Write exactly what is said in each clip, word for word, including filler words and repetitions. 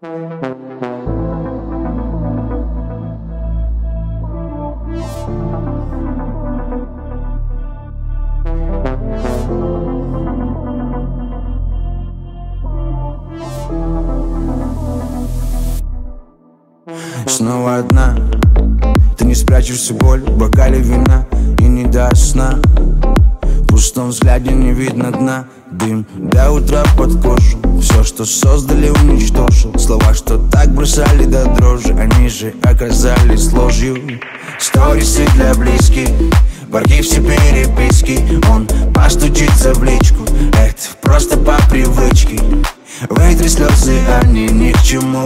Снова одна, ты не спрячешь всю боль в бокале вина и не дашь сна. В пустом взгляде не видно дна. Дым до утра под кожу. Все, что создали, уничтожил. Слова, что так бросали до дрожи, они же оказались ложью. Сторисы для близких, в архив все переписки. Он постучится в личку, это просто по привычке. Вытри слезы, они ни к чему.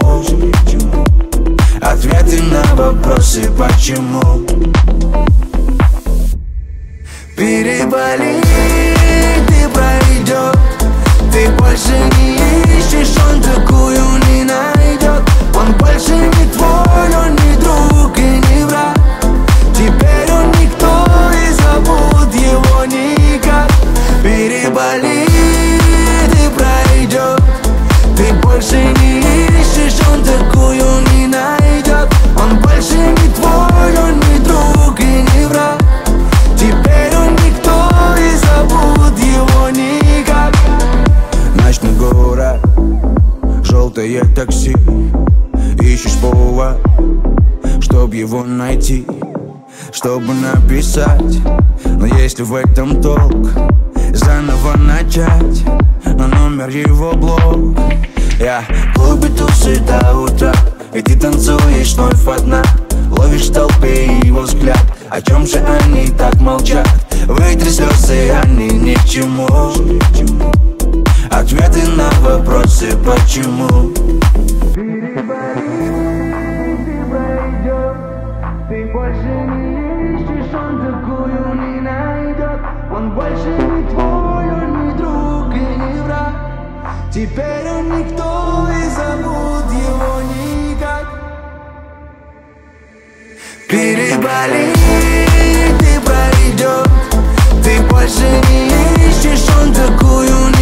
Ответы на вопросы почему. Переболи, ты пройдет. Ты больше не ищешь, он такую не найдет. Он больше не твой, он не друг и не враг. Теперь он никто и зовут его никак. Переболи, ты пройдет. Ты больше не ищешь, он такую не найдет. Он больше не твой, он не друг и не враг. Теперь он никто и зовут его никак. Ночной город, желтое такси. Ищешь повод, чтоб его найти, чтобы написать. Но если в этом толк, заново начать на номер его блог. Я в клубе тусы до утра, и ты танцуешь вновь одна. Ловишь в толпе его взгляд, о чем же они так молчат? Вытри слезы, они ни к чему. Ответы на вопросы почему. Ты больше не ищешь, он такую не найдет. Он больше не твой, он не друг и не враг. Теперь он никто и зовут его никак. Переболи, ты пройдет. Ты больше не ищешь, он такую не